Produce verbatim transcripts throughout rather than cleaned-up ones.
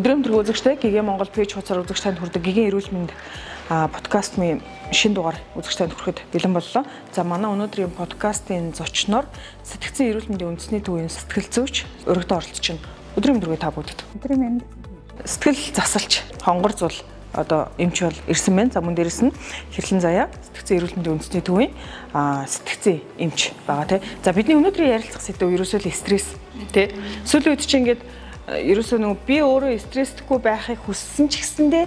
Өдрийн өдрөг үзэгчтэй Гигэ Монгол пэйж хуудасаар үзэгч танд хүрдэг Гигийн эрүүл мэнд подкастын шинэ дугаар үзэгч танд хүрэхэд бэлэн боллоо. За манай өнөөдрийн подкастын зочноор сэтгцэн эрүүл мэндийн үндэсний төвийн сэтгэл зүйч өргөдөө оролцож байна. Өдрийн өдрөг та бүгд. Өдрийн мэнд. Сэтгэл засалч хонгор зул одоо эмч бол ирсэн байна. За мөн дээрэс нь Хэрлэн Заяа сэтгцэн эрүүл мэндийн үндэсний төвийн сэтгцэн эмч байгаа тий. За бидний өнөөдрийн ярилцах сэдв ерөөсөө л стресс тий. Сүүлийн үед чинь ингээд ерөөсөө нөгөө би өөрөө стресстгүй байхыг хүссэн ч гэсэндээ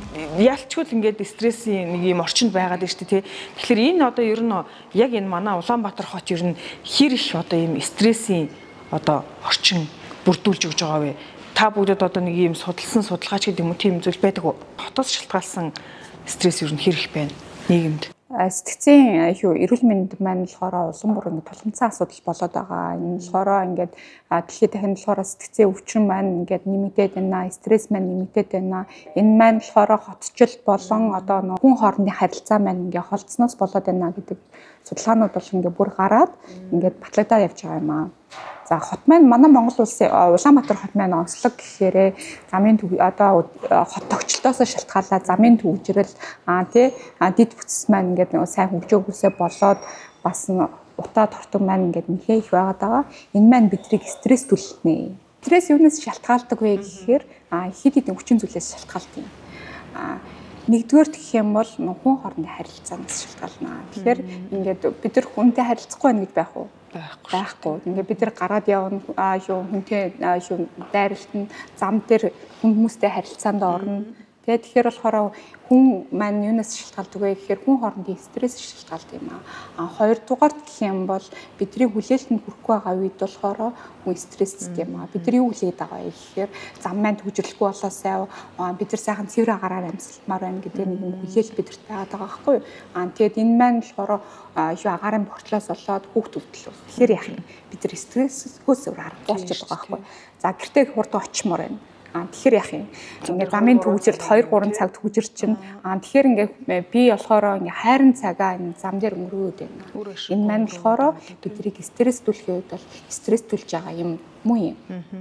ялчгүй л ингээд стрессийн нэг юм орчинд байгаад байна шүү дээ тий. Тэгэхээр энэ одоо ер нь яг энэ манай Улаанбаатар хот ер нь хэр их одоо ийм стрессийн одоо орчин бүрдүүлж өгж байгаа вэ? Та бүгдд одоо нэг ийм судалсан судалгаач гэдэг юм уу тийм зүйл байдаг уу? Хотоос шалтгаалсан стресс ер нь хэр их байна нийгэмд? Сэтгцэн юу эрүүл мэнд маань болохоор улам бүр ингэ тулгымцсан асуудал болоод байгаа. Энэ болохоор ингээд дэлхийд дахин болохоор сэтгцэн өвчин маань ингээд нэмэгдээд байна, стресс маань нэмэгдээд байна. Энэ маань болохоор хотчлт болон одоо хүн хоорондын харилцаа маань ингээд холцсноос болоод байна гэдэг судалгаанууд бол ингээд бүр гараад ингээд батлагдаа явж байгаа юм аа. За хот маань манай Монгол улсын Улаанбаатар хот маань онцлог гэхээр замын одоо хот тогтчлоос шалтгаалаад замын төвжрэл аа тий дид бүтц маань ингээд сайн хөгжөөгөөсөө болоод бас утаа тортог маань ингээд нэлээ их байгаад байгаа. Энэ маань бидрийг стресс түлхнэ. Стресс юунаас шалтгаалдаг вэ гэхээр хэд хэдэн хүчин зүйлээс шалтгаалдаг юм. Аа нэгдүгээр гэх юм бол хүн хоорондын харилцаанаас шалтгаална. Тэгэхээр ингээд бид нар хүнтэй харилцахгүй байх гэж байх уу? Байхгүй. Ингээд бид нар гараад явна аа юу хүнтэй юу дайралтанд зам дээр хүмүүстэй харилцаанд орно. Тэгээд тэгэхээр болохоор хүн маань юунаас шалтгаалдаг вэ гэхээр хүн хоорондын стресс шалтгаалдаг юм аа. Хоёрдугаар гэх юм бол бидний хүлээлтэнд хүрэхгүй байгаа үед болохоор хүн стресстэй юм аа. Бид нар юу хүлээд байгаа вэ гэхээр зам маань төвжирлэхгүй болоосай бид нар сайхан цэвэр агараар амьсгалмаар байна гэдэг нэг юм хүлээл бидэрт байгаад байгаа байхгүй юу? Аа тэгээд энэ маань болохоор юу агарын бохирдлоос болоод хүүхд өвдөл. Тэгэхээр яах юм? Бид нар стрессгөөс өөр аргагүй болчиход байгаа байхгүй юу? За гэртээ хурдан очимоор байна. Тэгэхээр яах юм? Ингээд замын төвжирт хоёр гурван цаг төвжирч чинь аа тэгэхээр ингээд би болохоор ингээд хайрын цагаа энэ зам дээр өнгөрөөд байна. Энэ маань болохоор биднийг стресс түлхэх үед бол стресс түлж байгаа юм муу юм.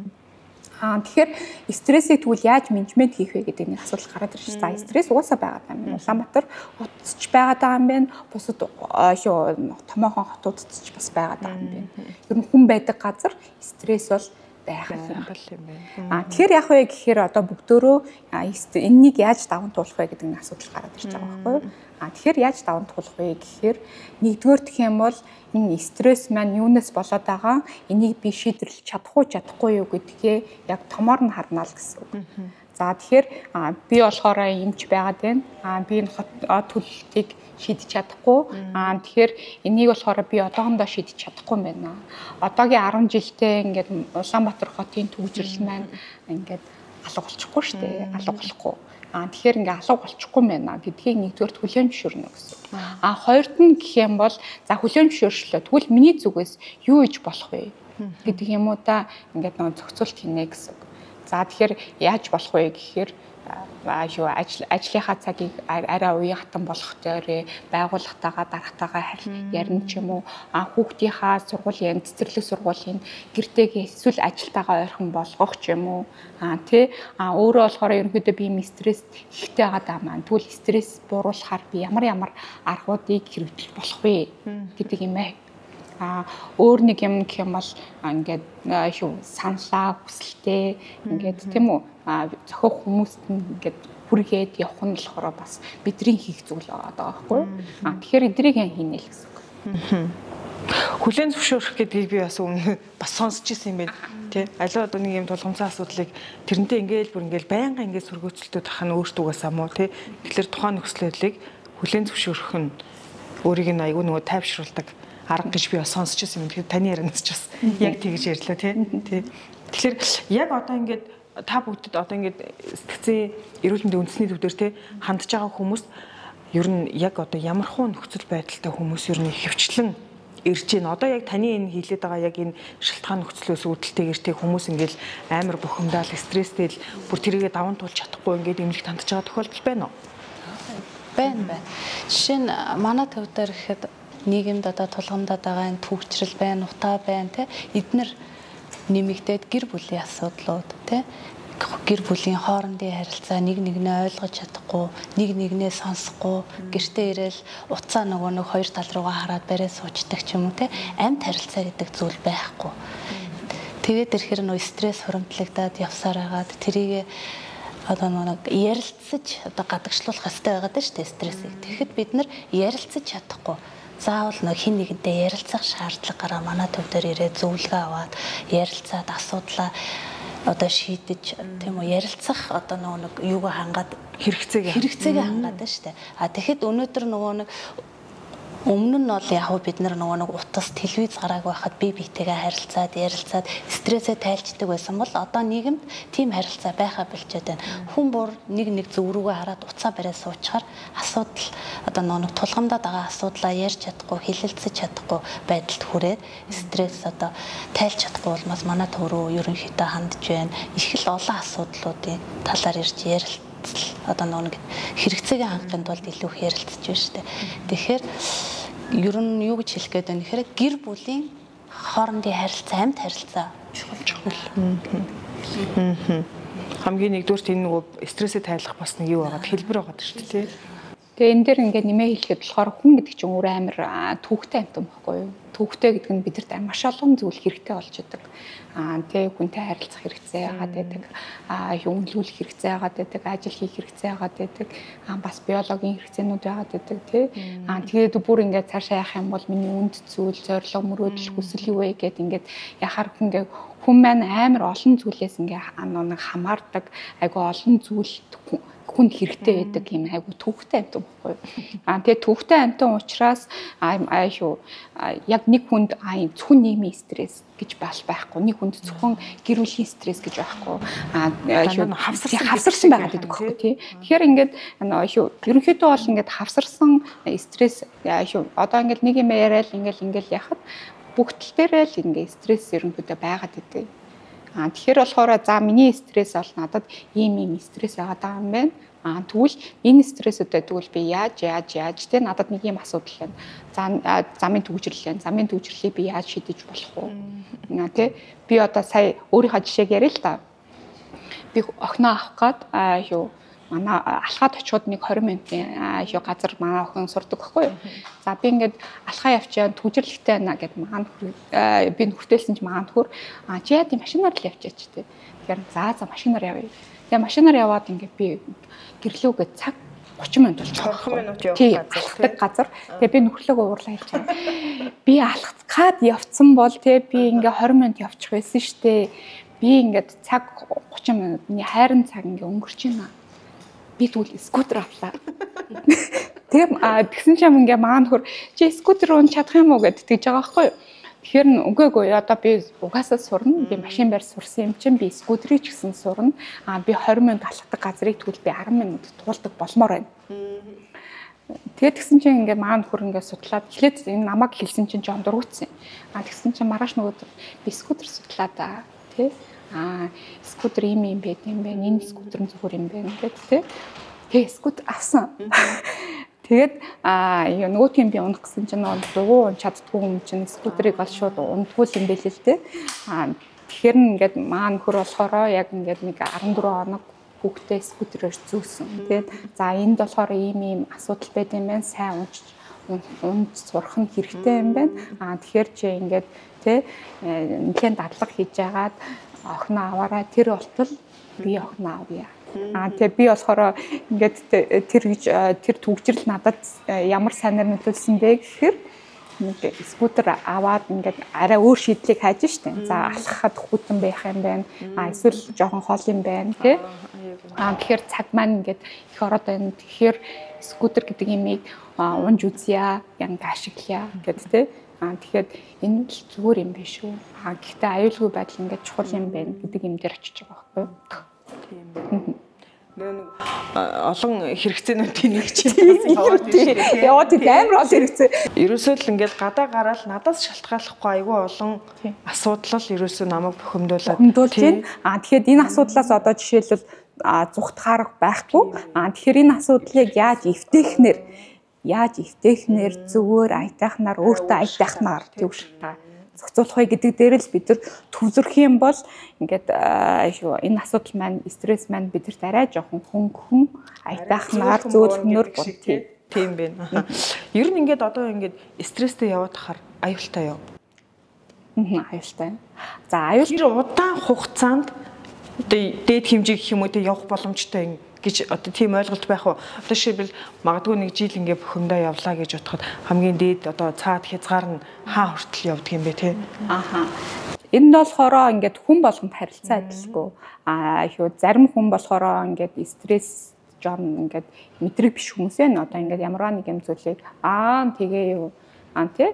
Аа тэгэхээр стрессийг тэгвэл яаж менежмент хийх вэ гэдэг нэг асуудал гараад ирж байна. За стресс угаасаа байгаа юм. Улаанбаатар хотч байгаад байгаа юм байна. Бусад юу томоохон хотуудд ч бас байгаад байгаа юм байна. Ер нь хүн байдаг газар стресс бол байх юм байна. Аа тэгэхээр яах вэ гэхээр одоо бүгдөө энэнийг яаж даван туулах вэ гэдэг нэг асуудал гараад ирж байгаа байхгүй юу? Аа тэгэхээр яаж даван туулах вэ гэхээр нэгдүгээр гэх юм бол энэ стресс маань юунаас болоод байгаа энийг би шийдвэрлэж чадах уу чадахгүй юу гэдгээ яг томоор нь харна л гэсэн үг. За тэгэхээр би болохоор юмч байгаад байна. Аа би энэ хот төлөлтийг шийдэж чадахгүй. Аа тэгэхээр энийг болохоор би одоохондоо шийдэж чадахгүй юм байна. Одоогийн арван жилдээ ингээд Улаанбаатар хотын төвжирэл маань ингээд алга болчихгүй шүү дээ. Алга болохгүй. Аа тэгэхээр ингээд алга болчихгүй юм байна гэдгийг нэгдүгээр хүлээн зөвшөөрнө гэсэн. Аа хоёрт нь гэх юм бол за хүлээн зөвшөөршлөө. Тэгвэл миний зүгээс юу иж болох вэ гэдэг юм уу та ингээд нэг зохицуулт хийнэ гэсэн. За тэгэхээр яаж болох вэ гэхээр юу ажлынхаа цагийг арай уян хатан болох төрөө байгууллагатайгаа дарагтайгаа ярина ч юм уу а хүүхдийнхаа сургуулийн цэцэрлэг сургуулийн гэртээгээ эсвэл ажилтайгаа ойрхон болгох ч юм уу а тий а өөрөө болохоор ерөнхийдөө би юм стресс ихтэй байгаа даа маань тэгвэл стресс бууруулахаар би ямар ямар аргуудыг хэрэгжүүлэх болох вэ гэдэг юм ээ. А өөр нэг юм гэх юм бол ингээд юу саналаа хүсэлтэй ингээд тийм үү зохиох хүмүүст ингээд хүргээд явах нь болохоор бас бидний хийх зүйл байгаа байхгүй юу? А тэгэхээр эдрийг хийнэ л гэсэн үг. Хүлээн зөвшөөрөх гэдгийг би бас өмнө бас сонсч ирсэн юм байна тий. Аливаа одоо нэг юм тулгымцсан асуудлыг тэрнтэй ингээд бүр ингээд байнга ингээд сөргөөцөлтөд тах нь өөртөөс амуу тий. Тэгэхээр тухайн нөхцөл байдлыг хүлээн зөвшөөрөх нь өөрийг нь айгүй нөгөө тайвшруулдаг арга гэж би бас сонсч ирсэн юм. Тэгэхээр таны ярианаас ч бас яг тэгж ярьлаа тий. Тэгэхээр яг одоо ингээд та бүгдд одоо ингээд сэтгцэн эрүүл мэндийн үндэсний төв дээр тий хандж байгаа хүмүүс ер нь яг одоо ямар хуу нөхцөл байдалтай хүмүүс ер нь хөвчлэн ирж байна. Одоо яг таны энэ хийлээд байгаа яг энэ шалтгаан нөхцлөөс үүдэлтэйгээр тий хүмүүс ингээд амар бухимдаал стресстэй л бүр тэрийгэ даван туулж чадахгүй ингээд эмнэлэгт хандж байгаа тохиолдол байна уу? Байна байна. Жишээ нь манай төв дээр гэхэд нийгэмд одоо тулгамдаад байгаа энэ төвчрэл байна, утаа байна тий эднэр нэмэгдээд гэр бүлийн асуудлууд тий гэр бүлийн хоорондын харилцаа нэг нэгнээ ойлгож чадахгүй, нэг нэгнээ сонсохгүй, гэртээ ирээл уцаа нөгөө нэг хоёр тал руугаа хараад барай суучдаг ч юм уу те амьд харилцаа гэдэг зүйл байхгүй. Тэгээд ирэхээр нөө стресс хуримтлагдаад явсаар хагаад тэрийг одоо нэг ярилцаж одоо гадагшлуулах хэрэгтэй байгаад шүү дээ стрессийг. Тэгэхэд бид нар ярилцаж чадахгүй. Заавал нэг хин нэгэнтэй ярилцах шаардлага гараа манай төв дээр ирээд зөвлөгөө аваад ярилцаад асуудлаа одоо шийдэж тийм үү ярилцах одоо нэг юуг хангаад хэрэгцээг хэрэгцээг хангаад байна шүү дээ. А тэгэхэд өнөөдөр нөгөө нэг өмнө нь бол яг бид нар нөгөө нэг утас телевиз гарааг байхад бие биетэйгээ харилцаад ярилцаад стрессээ тайлждаг байсан бол одоо нийгэмд тийм харилцаа байхаа болчиход байна. Хүн бүр нэг нэг зөв рүүгээ хараад уцаа барай суучаар асуудал одоо нөгөө нэг тулгамдаад байгаа асуудлаа ярьж чадахгүй, хэлэлцэж чадахгүй байдалд хүрээд стресс одоо тайлж чадахгүй болмоос манай төв рүү ерөнхийдөө хандж байна. Их л олон асуудлуудын талаар ирж ярил одоо нэг хэрэгцээгээ хангахын тулд илүү их ярилцж байна шүү дээ. Тэгэхээр ер нь юу гэж хэлэх гээд байна гэхээр гэр бүлийн хоорондын харилцаа, амьд харилцаа чухал чухал. Хамгийн нэгдүгээр энэ нөгөө стрессээ тайлах бас нэг юу байгаад хэлбэр байгаад шүү дээ. Тэгээ энэ дээр ингээд нэмээ хэлэхэд болохоор хүн гэдэг чинь өөр амар түүхтэй амт юм баггүй юу? Түүхтэй гэдэг нь бидэрт маш олон зүйл хэрэгтэй болж идэг. Аа тэгээ хүнтэй харилцах хэрэгцээ яагаад байдаг. Аа хүмүүлүүлэх хэрэгцээ яагаад байдаг. Ажил хийх хэрэгцээ яагаад байдаг. Аа бас биологийн хэрэгцээнүүд яагаад байдаг тий. Аа тэгээд бүр ингээд цаашаа явах юм бол миний үнд зүйл, зорилго, мөрөөдөл, хүсэл юу вэ гэд ингээд яхаар хүн ингээд хүн маань амар олон зүйлээс ингээд нэг хамаардаг. Айгу олон зүйлд хүнд хэрэгтэй байдаг юм айгу түүхтэй амт байхгүй. Аа тэгээ түүхтэй амтан учраас аа шүү яг нэг хүнд аа зөвхөн нийгмийн стресс гэж бас байхгүй. Нэг хүнд зөвхөн гэр бүлийн стресс гэж байхгүй. Аа шүү хавсарсан байгаад байдаг байхгүй тий. Тэгэхээр ингээд шүү ерөнхийдөө бол ингээд хавсарсан стресс шүү одоо ингээд нэг юм яриад ингээд ингээд яхад бүгд тал дээрээ л ингээд стресс ерөнхийдөө байгаад байдаг. Аа тэгэхээр болохоор за миний стресс бол надад ийм ийм стресс байгаа даа юм байна. Аа тэгвэл энэ стрессүүдээ тэгвэл би яаж яаж яаж те надад нэг юм асуудал байна. За замын төвжрэл байна. Замын төвжрлийг би яаж шийдэж болох вэ? Аа те би одоо сая өөрийнхөө жишээг яриа л та. Би охиноо авах гээд аа юу манай алхаад очиод нэг двадцать минутын юу газар манай охин сурдаг байхгүй юу. За би ингээд алхаа явчихсан түжирлэгтэй байна гэд маанд би хүртэлсэн ч маанд хөр а чи яа тийм машинаар л явчихаач тий. Тэгэхээр за за машинаар явъя. Тэгээ машинаар яваад ингээд би гэрлүүгээ цаг thirty минут болчихсон. thirty минут явах газар газар. Тэгээ би нөхрөлөөгөө уурлаа хэлж байгаа. Би алхацгаад явцсан бол тий би ингээд twenty минут явчих байсан штэ. Би ингээд цаг thirty минут миний хайрын цаг ингээд өнгөрч байна. Би тэгвэл скутер авлаа. Тэгээ тэгсэн чинь ингээ маань хөр чи скутер уун чадах юм уу гэд тэгж байгаа байхгүй юу. Тэгэхээр үгээгүй одоо би угаасаа сурна. Би машин барь сурсан юм чинь би скутерийг ч гэсэн сурна. Аа би twenty минут алхдаг газрыг тэгвэл би ten минут туулдаг болмоор байна. Тэгээд тэгсэн чинь ингээ маань хөр ингээ судлаад эхлээд энэ намайг хэлсэн чинь жоон дургуутсан. Аа тэгсэн чинь маргааш нөгөө би скутер судлаа да тий. Аа скутер юм юм байт юм байна. Энэ скутер нь зөвхөр юм байна гэдэг тий. Тэгээ скутер авсан. Тэгээд аа нөгөөдгөө би унах гэсэн чинь нөгөө дугуй чаддгүй юм чинь скутерийг бол шууд ундгүй юм байл л тий. Аа тэгэхээр ингээд маань хөр болохоро яг ингээд нэг fourteen хоног хүүхдээ скутерээр зүүсэн. Тэгээд за энд болохоор ийм ийм асуудал байт юм байна. Сайн унж унд сурах нь хэрэгтэй юм байна. Аа тэгэхээр чи ингээд тий нэгэн дадлага хийж агаад охиноо аваарай тэр болтол би охиноо авъя. Аа тэгээ би болохоор ингээд тэр гэж тэр түгжрэл надад ямар сайнаар нөлөөлсөн бэ гэхээр нэг скутер аваад ингээд арай өөр шийдлийг хайж штэ. За алхахад хүтэн байх юм байна. Аа эсвэл жоохон хоол юм байна тий. Аа тэгэхээр цаг маань ингээд их ороод байна. Тэгэхээр скутер гэдэг имийг унж үзье, янг ашиглая гэдэг тий. Аа тэгэхээр энэ л зүгээр юм биш үү. Аа гэхдээ аюулгүй байдал ингээд чухал юм байна гэдэг юм дээр очиж байгаа байхгүй юу? Тийм байна. Нэг олон хэрэгцээнүүдийн нэг чинь яваад тийм. Яваад амар олон хэрэгцээ. Ерөөсөө л ингээд гадаа гараад надаас шалтгааллахгүй айгүй олон асуудал л ерөөсөө намайг бухимдуулаад тийм. Аа тэгэхээр энэ асуудлаас одоо жишээлбэл зүхтахаарах байхгүй. Аа тэгэхээр энэ асуудлыг яаж эвтэхнэр яаж эвтэхнэр зүгээр аятайхнаар өөртөө аятайхнаар тэгвш та зохицуулах вэ гэдэг дээр л бид нар төвлөрөх юм бол ингээд юу энэ асуудал маань стресс маань бидэрт арай жоохон хөнгөн айтайхнаар зөөлхнөр бод тийм байна. Ер нь ингээд одоо ингээд стресстэй яваад хахаар аюултай юу? Аюултай. За аюул удаан хугацаанд одоо дээд хэмжээ гэх юм уу те явах боломжтой гэж одоо тийм ойлголт байх уу? Одоо жишээлбэл магадгүй нэг жил ингээ бухимдаа явлаа гэж бодоход хамгийн дээд одоо цаад хязгаар нь хаа хүртэл явдаг юм бэ те? Ааха. Энэ нь болохоро ингээд хүн болгонд харилцаа адилгүй. Аа юу зарим хүн болохоро ингээд стресс жон ингээд мэдрэг биш хүмүүс ээ. Одоо ингээд ямар нэг юм зүйлийг аа тэгээ юу аа тий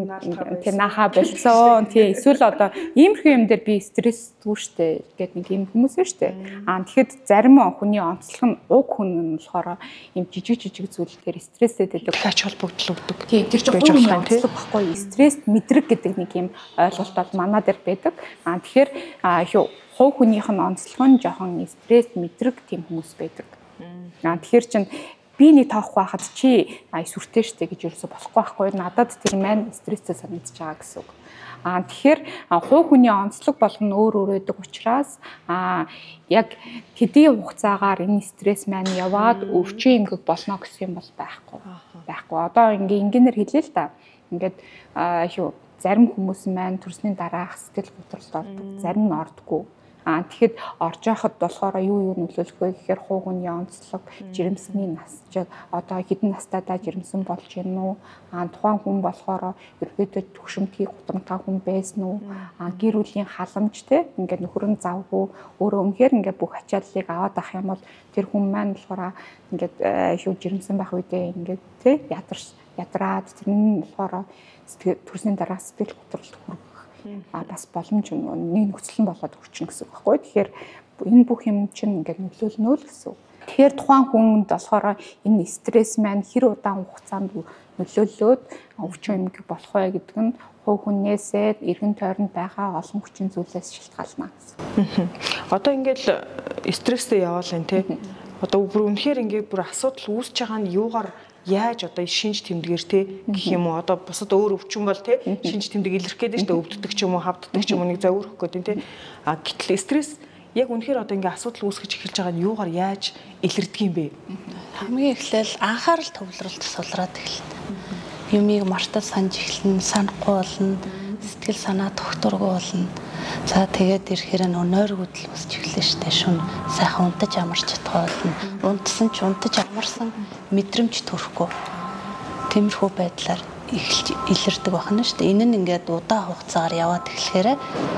тэр нахаа болцсон тий эсвэл одоо иймэрхүү юм дээр би стресс түүштэй гэдэг нэг юм хүмүүс байна шүү дээ. Аа тэгэхэд зарим хүний онцлог нь уг хүн нь болохоор ийм жижиг жижиг зүйл дээр стресстэй байдаг. Ач холбогдол өгдөг. Тий тэр чинь хүний онцлог баггүй. Стресс мэдрэг гэдэг нэг юм ойлголт бол манаа дээр байдаг. Аа тэгэхээр юу хувь хүнийх нь онцлог нь жоохон стресс мэдрэг тийм хүмүүс байдаг. Аа тэгэхээр чинь би нэг таахгүй байхад чи ай сүртэй штэ гэж юусоо болохгүй байхгүй надад тэр маань стресстэй санагдаж байгаа гэсэн үг. Аа тэгэхээр хувь хүний онцлог болгоно өөр өөр байдаг учраас аа яг тэдний хугацаагаар энэ стресс маань яваад өвчин эмгэг болно гэсэн юм бол байхгүй. Байхгүй. Одоо ингээ ингээнээр хэлээ л да. Ингээд юу зарим хүмүүс маань төрсний дараах сэтгэл готролд ордог, зарим нь ордоггүй. Аа тэгэхэд орж яхад болохоор юу юу нөлөөлөх вэ гэхээр хувь хүний онцлог, жирэмсний нас ч одоо хэдэн настайдаа жирэмсэн болж гин үү? Аа тухайн хүн болохоор ерөөдөө төгшөмтгий гутамтгай хүн байсан уу? Аа гэр бүлийн халамж те ингээд нөхөр нь завгүй өөрөө өмнөөр ингээд бүх ачааллыг аваад авах юм бол тэр хүн маань болохоор ингээд шүү жирэмсэн байх үедээ ингээд те ядарч ядраад тэр нь болохоор төрсний дараа сэтгэл готролд хүрэх а бас боломж нэг нөхцөл нь болоод хүрчин гэсэн үг байхгүй. Тэгэхээр энэ бүх юм чинь ингээд нөлөөлнө л гэсэн. Тэгэхээр тухайн хүнд болохоор энэ стресс маань хэр удаан хугацаанд нөлөөлөөд өвчин эмгэг болох вэ гэдэг нь хувь хүнээсээ эргэн тойронд байгаа олон хүчин зүйлээс шалтгаална гэсэн. Одоо ингээд стресстэй яваал энэ тий. Одоо бүр үнэхээр ингээд бүр асуудал үүсэж байгаа нь юугаар яаж одоо шинж тэмдгээр те гэх юм уу одоо бусад өөр өвчин бол те шинж тэмдэг илэрх гээд шүү дээ өвддөг ч юм уу хавддаг ч юм уу нэг зовирох гээд те а гэтэл стресс яг үнэхээр одоо ингээ асуудал үүсгэж эхэлж байгаа нь юугаар яаж илэрдэг юм бэ? Хамгийн эхлээл анхаарал төвлөрөлт сулраад эхэлнэ. Юмыг мартаж санаж эхэлнэ, санахгүй болно, сэтгэл санаа тогтворгүй болно. За тэгээд ирэхээр нөө нойр хөдөл өсч эхэлнэ штэ шүн сайхан унтаж амарч чадхаа болно. Унтсан ч унтаж амарсан мэдрэмж төрөхгүй. Тиймэрхүү байдлаар эхэлж илэрдэг байна штэ. Энэ нь ингээд удаан хугацаагаар яваад эхлэхээр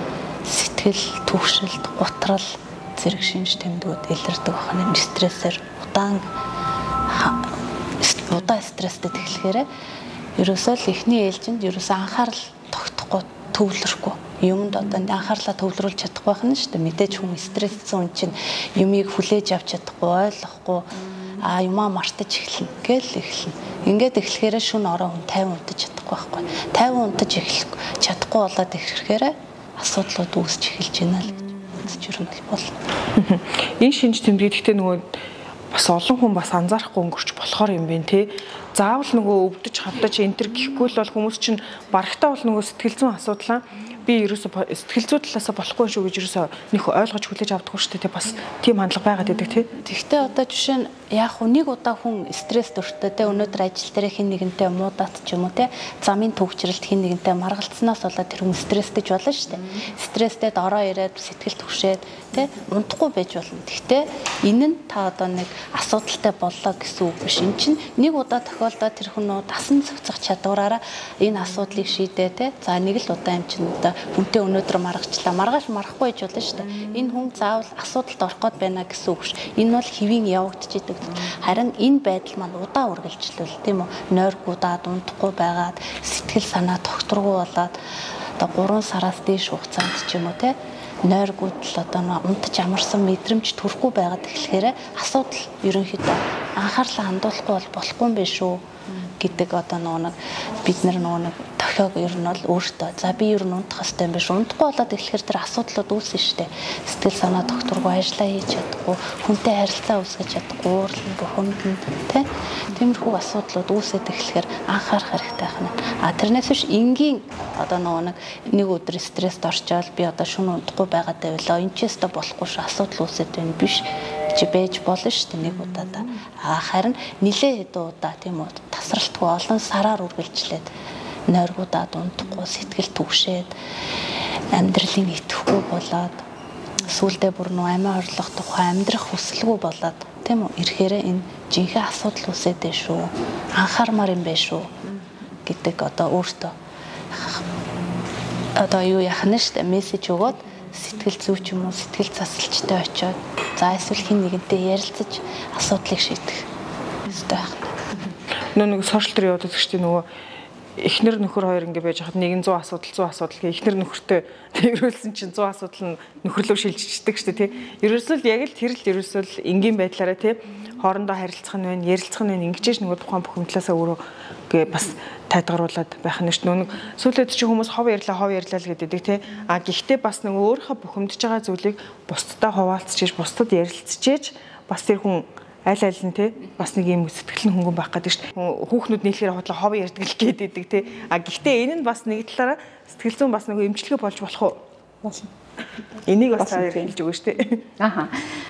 сэтгэл түгшилт, гутрал, зэрэг шинж тэмдгүүд илэрдэг байна. Стрессээр удаан удаан стресстэй тэгэхээр ерөөсөө л эхний ээлжинд ерөөсөө анхаарал тогтохгүй, төвлөрөхгүй. Юмд одоо анхаарлаа төвлөрүүлж чадахгүй байх нь шүү дээ. Мэдээж хүн стресссэн хүн чинь юмыг хүлээж авч чадахгүй, ойлгохгүй, а юмаа мартаж эхэлнэ гэл эхэлнэ. Ингээд эхлэхээр шүн ороо хүн тайван унтаж чадахгүй байхгүй. тайван унтаж эхлэх чадахгүй болоод ирэхээр асуудлууд үүсч эхэлж байна л гэж юрмэл болно. Энэ шинж тэмдэг гэхдээ нөгөө бас олон хүн бас анзаарахгүй өнгөрч болохоор юм бэ те. Заавал нөгөө өвдөж хавдаж энтер гэхгүй л бол хүмүүс чинь барагтаа бол нөгөө сэтгэл зүйн асуудлаа би ерөөсө сэтгэл зүй талаасаа болохгүй шүү гэж ерөөсө нэг ойлгож хүлээж авдаг шүү дээ. Бас тийм хандлага байгаад байдаг тий. Тэгвэл одоо жишээ нь яг нэг удаа хүн стресс дуртай те өнөөдөр ажил дээр хин нэгэнтэй муудаад ч юм уу те замын төвчрэлт хин нэгэнтэй маргалцсанаас болоод тэр хүн стресстэй болно шүү дээ. Стресстэд ороо ирээд сэтгэл түгшээд те унтахгүй байж болно. Тэгвэл энэ нь та одоо нэг асуудалтай боллоо гэсэн үг биш. Энд чинь нэг удаа тохиолдоод тэр хүн нөө дасан зохицох чадвараараа энэ асуудлыг шийдээ те. За нэг л удаа юм чинь одоо хүнтэй өнөөдөр маргачлаа. Маргааш марахгүй байж болно шүү дээ. Энэ хүн заавал асуудалд орох гээд байна гэсэн үг биш. Энэ бол хэвийн явагдчихэдэг. Харин энэ байдал маань удаан үргэлжлүүл тийм үү? Нойргуудаад унтахгүй байгаад сэтгэл санаа тогтворгүй болоод одоо гурван сараас дээш хугацаанд ч юм уу те нойргууд л одоо унтаж амарсан мэдрэмж төрөхгүй байгаад эхлэхээр асуудал ерөнхийдөө анхаарлаа хандуулахгүй бол болохгүй юм биш үү гэдэг одоо нөгөө нэг бид нар нөгөө нэг орхиог ер нь бол өөртөө за би ер нь унтах хэрэгтэй юм биш. Унтахгүй болоод эхлэхээр тэр асуудлууд үүснэ штэ. Сэтгэл санаа докторгүй ажиллаа хийж чадахгүй, хүнтэй харилцаа үүсгэж чадахгүй, уурлан бухимдан тий. Тиймэрхүү асуудлууд үүсээд эхлэхээр анхаарах хэрэгтэй байна. А тэрнээс биш энгийн одоо нөгөө нэг нэг өдөр стресст орчоод би одоо шөнө унтахгүй байгаад байвал энэ ч өстө болохгүй ш асуудал үүсээд байна биш чи байж болно шүү дээ нэг удаадаа. А харин нилээ хэдэн удаа тийм үү тасралтгүй олон сараар үргэлжлээд нойргуудаад унтахгүй сэтгэл түгшээд амьдралын итгэхгүй болоод сүулдэ бүр нөө амиа орлох тухай амьдрах хүсэлгүй болоод тийм үү ирэхээрээ энэ жинхэнэ асуудал үүсээд дээ шүү. Анхаармаар юм байна шүү гэдэг одоо өөртөө одоо юу яах нь шүү дээ мессеж өгөөд сэтгэл зүйч юм уу сэтгэл засалчтай очиод за эсвэл хин нэгэнтэй ярилцаж асуудлыг шийдэх хэрэгтэй байна. Нөө нэг сошиал дээр яваад үзэж чинь нөгөө эхнэр нөхөр хоёр ингэ байж хахад нэг нь сто асуудал сто асуудал гэх эхнэр нөхөртэй тэрүүлсэн чинь сто асуудал нь нөхөрлөв шилжчихдэг шүү дээ тий. Ерөөсөө яг л тэр л ерөөсөө энгийн байдлаараа тий хоорондоо харилцах нь байна, ярилцах нь байна ингэж нөгөө тухайн бухимдлаасаа өөрөө гээ бас тайлгаруулад байх нь шүү. Нүг сүүлээд чи хүмүүс хов ярьлаа хов ярьлаа л гэдэг тий. А гэхдээ бас нөгөө өөрийнхөө бухимдж байгаа зүйлийг бусдад хуваалцчихж, бусдад ярилцчихж бас тэр хүн аль аль нь те бас нэг юм сэтгэл нь хөнгөн байх гэдэг шүү дээ. Хүүхнүүд нийлэхээр хотлоо хов ярьдаг л гэдэг те. А гэхдээ энэ нь бас нэг талаараа сэтгэл зүйн бас нэг эмчилгээ болж болох уу? Болно. Энийг бас та хэлж өгөө шүү дээ. Аха.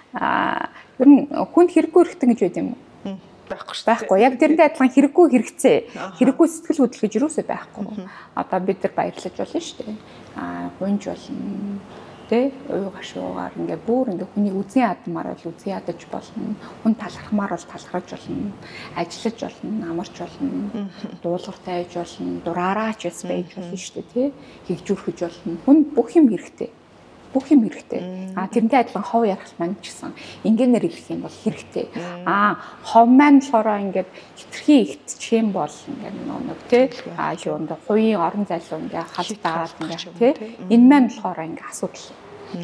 Аа ер нь хүнд хэрэггүй хэрэгтэй гэж байд юм уу? Байхгүй шүү. Байхгүй. Яг тэрнтэй адилхан хэрэггүй хэрэгцээ. Хэрэггүй сэтгэл хөдлөл гэж юусоо байхгүй. Одоо бид нар баярлаж болно шүү дээ. Аа гунж болно. Тэ уу гашуугаар ингээ бүр ингээ хүний үзэн ядмаар бол үзэн ядаж болно. Хүн талархмаар бол талархаж болно. Ажиллаж болно, амарч болно. Дуулууртай байж болно, дураараач бас байж болно шүү дээ, тэ. Хигжүүрхэж болно. Хүн бүх юм хэрэгтэй. Бүх юм хэрэгтэй. А тэрнтэй адилхан хов ярах маань ч гэсэн ингээнээр ирэх юм бол хэрэгтэй. А хов маань болохоор ингээд хитрхи ихтчих юм бол ингээд нэг тий а юунд хувийн орон зайлуу ингээд халдаад ингээд тий энэ маань болохоор ингээд асуудал.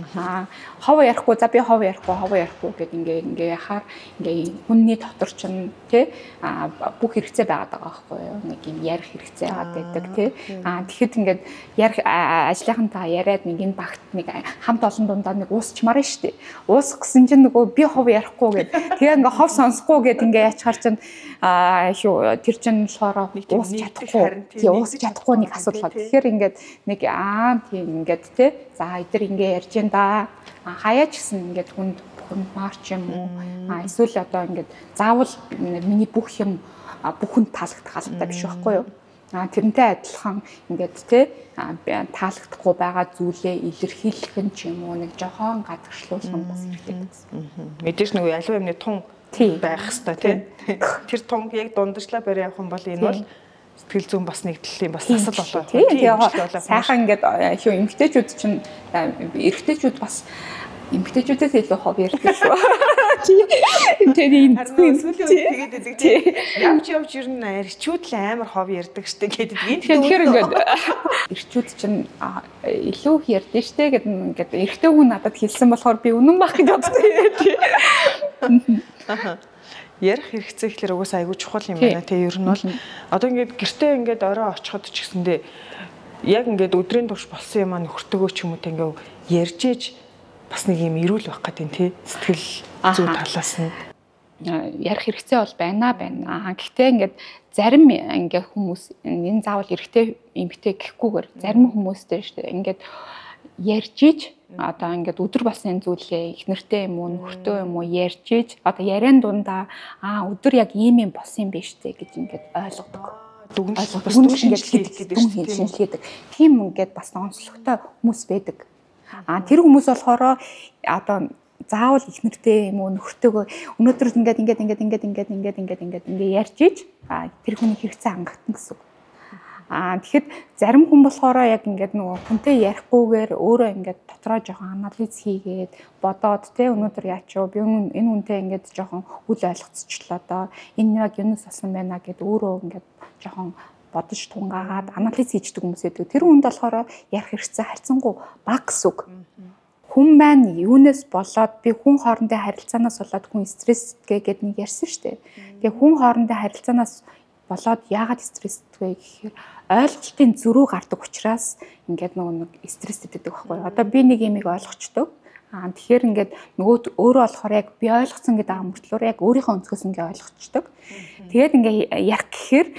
Аа хов ярихгүй за би хов ярихгүй хов ярихгүй гэд ингээ ингээ яхаар ингээ хүнний дотор ч тий а бүх хэрэгцээ байгаад байгаа байхгүй юу нэг юм ярих хэрэгцээ байгаад байдаг тий а тэгэхэд ингээд ярих ажлынхантаа яриад нэг энэ багт нэг хамт олон дундаа нэг уусчмаар нь штэ уусах гэсэн чинь нөгөө би хов ярихгүй гэд тэгээ ингээ хов сонсохгүй гэд ингээ яачаар чинь а юу тэр чинь болохоор уус чадахгүй тий уус чадахгүй нэг асуудал. Тэгэхээр ингээд нэг аа тийм ингээд тий за эдэр ингээ ярьж да хаяач гэсэн ингээд хүнд бүхэнд марч юм уу а эсвэл одоо ингээд заавал миний бүх юм бүхэнд таалагдах албатай биш байхгүй юу а тэрнтэй адилхан ингээд те таалагдахгүй байгаа зүйлээ илэрхийлэх нь ч юм уу нэг жохон гадагшлуулах нь бас хэрэгтэй гэсэн. Мэдээж нөгөө аливаа юмны тун байх хэвээр тий тэр тунг яг дундажлаа барь явах юм бол энэ бол сэтгэл зүйн бас нэг төлөлийн бас засал болоо. Тийм сайхан ингээд юу эмгтээчүүд чинь эрэгтэйчүүд бас эмгтээчүүдээс илүү хов ярьдаг шүү. Тийм тэний сүүлийн үед тэгээд байдаг тийм. Явж явж ер нь эрчүүд л амар хов ярьдаг штэ гэдэг. Тэгэхээр ингээд эрчүүд чинь илүү их ярьдэн штэ гэдэг ингээд эрэгтэй хүн надад хэлсэн болохоор би үнэн байх гэж бодсон. Ярих хэрэгцээ ихлээр угаасаа айгүй чухал юм байна тий ер нь бол одоо ингээд гэртээ ингээд орой очиход ч гэсэндээ яг ингээд өдрийн турш болсон юм аа нөхөртөгөө ч юм уу тэ ингээд ярьж ээж бас нэг юм ирүүл байх гэдэг тий сэтгэл зүй талаас нь ярих хэрэгцээ бол байна байна. Гэхдээ ингээд зарим ингээд хүмүүс энэ заавал эрэгтэй эмэгтэй гэхгүйгээр зарим хүмүүстэй шүү дээ ингээд ярьж ээж одоо ингээд өдөр болсон зүйлээ их нэртэй юм уу нөхөртөө юм уу ярьж ээж одоо яриан дундаа аа өдөр яг ийм юм болсон юм биш үү гэж ингээд ойлгодог. Дүгнэлт бас шинжилгээд шинжилгээд тийм ингээд бас онцлогтой хүмүүс байдаг. Аа тэр хүмүүс болохоор одоо заавал их нэртэй юм уу нөхөртөөгөө өнөөдөр ингээд ингээд ингээд ингээд ингээд ингээд ингээд ингээд ингээд ярьж ээж аа тэр хүний хэрэгцээ хангалтна гэсэн. Аа тэгэхэд зарим хүн болохоор яг ингээд нөгөө хүнтэй ярихгүйгээр өөрөө ингээд дотроо жоохон анализ хийгээд бодоод те өнөөдөр яачаа би энэ хүнтэй ингээд жоохон үл ойлгоцчлоо доо энэ яг юунаас болсон байна гэд өөрөө ингээд жоохон бодож тунгаагаад анализ хийждэг хүмүүс байдаг. Тэр хүнд болохоор ярих хэрэгцээ хайцсангүй баг гэсэн үг. Хүн маань юунаас болоод би хүн хоорондын харилцаанаас болоод хүн стресстэй гэд нэг ярьсан шүү дээ. Тэгээ хүн хоорондын харилцаанаас болоод яагаад стресстэй вэ гэхээр ойлголтын зөрүү гардаг учраас ингээд нөгөө нэг стресстэй байдаг байхгүй. Одоо би нэг юмыг ойлгочдөг. Аа тэгэхээр ингээд нөгөө өөрөө болохоор яг би ойлгоцсон гэдэг аа мөртлөөр яг өөрийнхөө өнцгөөс ингээд ойлгочдөг. Тэгээд ингээд ярих гэхээр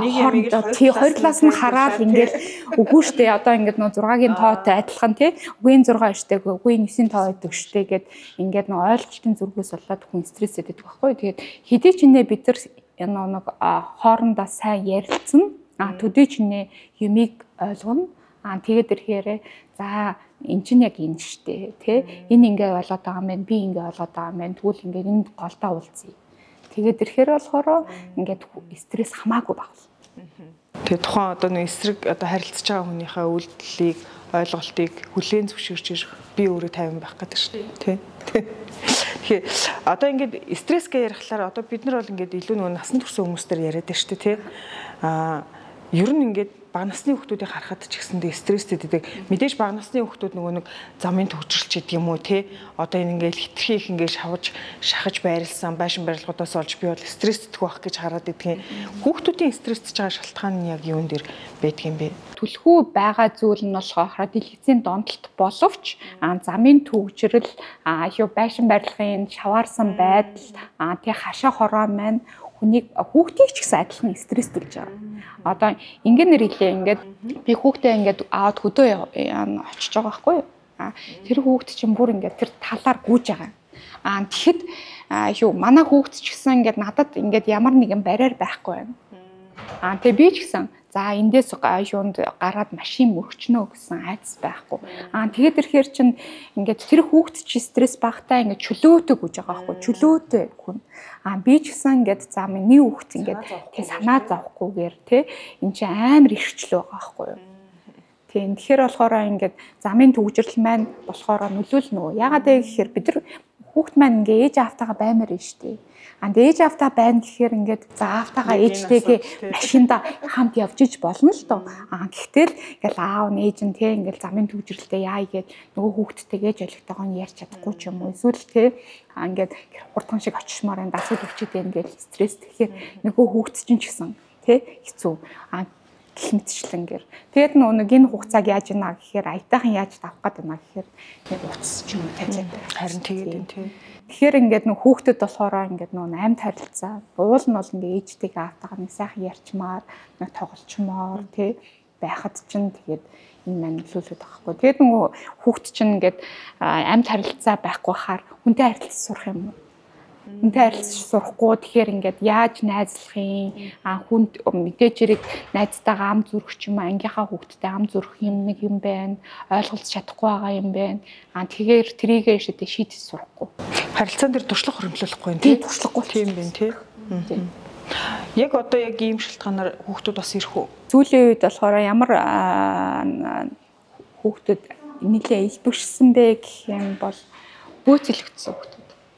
тий хоёр талаас нь хараад ингээд үгүй штэ одоо ингээд нөгөө зургагийн тоотой адилхан тий үгийн зургаа штэ үгийн нэсийн тоо байдаг штэ гэд ингээд нөгөө ойлголтын зөргөөс болоод хүн стресстэй байдаг байхгүй. Тэгээд хэдий ч нэ бид нар нэг хоорондоо сайн ярилцсан аа төдий ч нэ юмыг ойлгоно. Аа тэгээд ирэхээр за эн чинь яг энэ штэ тий энэ ингээ болоод байгаа юм би ингээ болоод байгаа юм тэгвэл ингээ энд голдоо уулзъя. Тэгээд ирэхээр болохоор ингээд стресс хамаагүй багс. Тэгээ тухайн одоо нэг эсрэг одоо харилцаж байгаа хүнийхээ үйлдэлийг ойлголтыг хүлээн зөвшөөрч би өөрөө тайван байх гэдэг шүү дээ тий. Тэгэхээр одоо ингээд стресс гэж ярихлаар одоо бид нар бол ингээд илүү нөгөө насан турш хүмүүстээр яриад байна шүү дээ тий. Аа ер нь ингээд бага насны хүүхдүүдийг харахад ч гэсэндээ стресстэй байдаг. Мэдээж бага насны хүүхдүүд нөгөө нэг замын төвчрэлч гэдэг юм уу те. Одоо энэ ингээл хитрхи их ингээд шавж шахаж байрлсан байшин барилгуудаас олж би бол стресстэй байх гэж хараад идэгэн. Хүүхдүүдийн стресстэй байгаа шалтгаан нь яг юун дээр байдаг юм бэ? Түлхүү байгаа зүйл нь болохоор дэлгэцийн донтолт боловч замын төвчрэл аюу байшин барилгын шаваарсан байдал тий хашаа хороо маань хүнийг хүүхдийг ч гэсэн адилхан стресстүүлж байгаа. Одоо ингээнээр хэлээ ингээд би хүүхдээ ингээд аваад хөдөө очиж байгаа байхгүй юу? Тэр хүүхд чинь бүр ингээд тэр талаар гүйж байгаа. Аа тэгэхэд юу манай хүүхд ч гэсэн ингээд надад ингээд ямар нэгэн бариар байхгүй байна. Аа тэгээ би ч гэсэн за эндээс юунд гараад машин мөрчнөө гэсэн айдас байхгүй. Аа тэгээд ирэхээр чинь ингээд тэр хүүхд чи стресс багтаа ингээд чөлөөтэй гүйж байгаа байхгүй. Чөлөөтэй хүн. Аа би ч гэсэн ингээд за миний хүүхд ингээд тэг санаа зовхгүйгээр те эн чинь амар ирчлээ байгаа байхгүй юу. Тийм тэгэхээр болохоор ингээд замын төвжирэл маань болохоор нөлөөлнө. Ягаад гэхээр бид нар хүүхд маань ингээд ээж автагаа баймаар нь штэ. А ээж автаа байна гэхээр ингээд за автагаа ээжтэйгээ машинда хамт явж иж болно л доо. А гэхдээ л ингээл аав нээж нь те ингээл замын төвжрэлтэй яа игээд нөгөө хүүхдтэйгээ жолигтойгоо нь ярьж чадахгүй ч юм уу. Эсвэл те а ингээд хурдхан шиг очишмаар энэ дасгал өвчтэй ингээл стресс тэгэхээр нөгөө хүүхд чинь ч гэсэн те хэцүү. А гэх мэтчлэнгээр. Тэгээд нөгөө нэг энэ хугацааг яаж ийна гэхээр аятайхан яаж тавах гээд байна гэхээр нэг уцс ч юм уу тавьлаа. Харин тэгээд энэ тийм. Тэгэхээр ингээд нөх хүүхдэд болохоор ингээд нөө амт харилцаа. Уул нь бол ингээд ээжтэйгээ автагаа нэг сайхан ярьчмаар, нэг тоглолчмоор тий байхад чинь тэгээд энэ маань нөлөөлөд байгаа хгүй. Тэгээд нөгөө хүүхд чинь ингээд амт харилцаа байхгүй хаар хүнтэй харилцаж сурах юм уу? Хүнтэй харилцаж сурахгүй тэгэхээр ингээд яаж найзлах юм? А хүнд мэдээж хэрэг найзтайгаа ам зүрх ч юм уу, ангийнхаа хүүхдтэй ам зүрх юм нэг юм байна. Ойлголцож чадахгүй байгаа юм байна. А тэгэхээр трийгээ шидэ шийдэж сурахгүй. Харилцаан дээр туршлага хөрөнгөлөхгүй юм тий. Туршлагагүй тийм байна тий. Яг одоо яг ийм шалтгаанаар хүүхдүүд бас ирэх үү? Сүүлийн үед болохоор ямар хүүхдүүд нэлээ илбэгшсэн бэ гэх юм бол бөөцөлөгдсөн хүүхдүүд.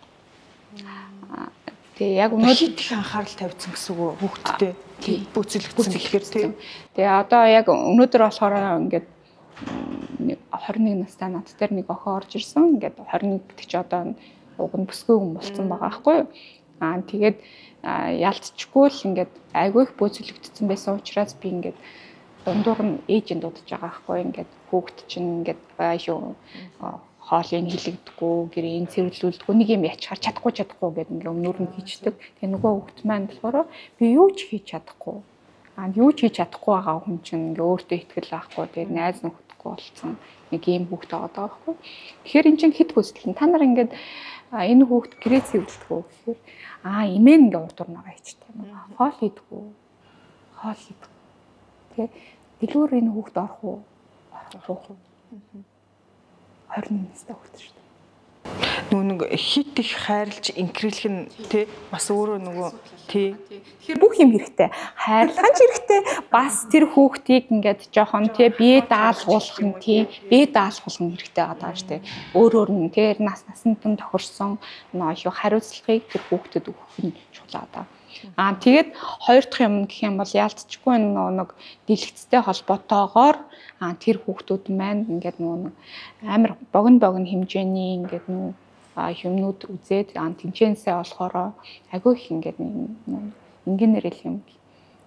Тэгээ яг өнөөдөр их анхаарал тавьсан гэсэн үг хүүхдтэй бөөцөлөгдсөн гэхээр тий. Тэгээ одоо яг өнөөдөр болохоор ингээд хорин нэг настай над дээр нэг охин орж ирсэн. Ингээд хорин гэдэг чи одоо уг нь бүсгүй хүн болсон байгаа байхгүй юу? Аа тэгээд ялцчихгүй л ингээд айгүй их бөөцөлөгдсөн байсан учраас би ингээд дундуур нь ээжэнд дуудаж байгаа байхгүй ингээд хүүхд чинь ингээд юу хоолыг хилэгдэггүй гэрээ цэвэрлүүлдэггүй нэг юм яч хар чадахгүй чадахгүй гэдэг ингээд өмнөр нь хийчдэг. Тэгээ нөгөө хүүхд маань болохоор би юу ч хийж чадахгүй. Аа юу ч хийж чадахгүй байгаа хүн чинь ингээд өөртөө итгэл байхгүй. Тэгээ найз нөхдөхгүй болсон нэг юм хүүхд байгаа байхгүй. Тэгэхээр эн чинь хэд хүсэлтэн та нар ингээд энэ хүүхд гэрээ цэвэрлэдэггүй гэхээр аа имэн ингээ урдуур нагаа хийчтэй юм. Хоол хийдэггүй. Хоол хийдэг. Тэ дэлгүүр энэ хүүхд орох уу? Орох уу? хорин настай хүүхд шүү дээ. Нөгөө нэг хит их хайрлж инкрэлэх нь тий бас өөрөө нөгөө тий. Тэгэхээр бүх юм хэрэгтэй. Хайрлах нь хэрэгтэй. Бас тэр хүүхдийг ингээд жоохон тий бие даалгуулах нь тий бие даалгуулах нь хэрэгтэй байгаа шүү дээ. Өөрөөр нь тий нас насанд нь тохирсон нөө юу хариуцлагыг тэр хүүхдэд өгөх нь чулаа даа. Аа тэгээд хоёр дахь юм гэх юм бол яалтчгүй нэг дэлгэцтэй холбоотойгоор аа тэр хүүхдүүд маань ингээд нөгөө амар богино богино хэмжээний ингээд нөгөө юмнууд үзээд аа тэнцэнсээ болохоор агүй их ингээд ингээнээр л юм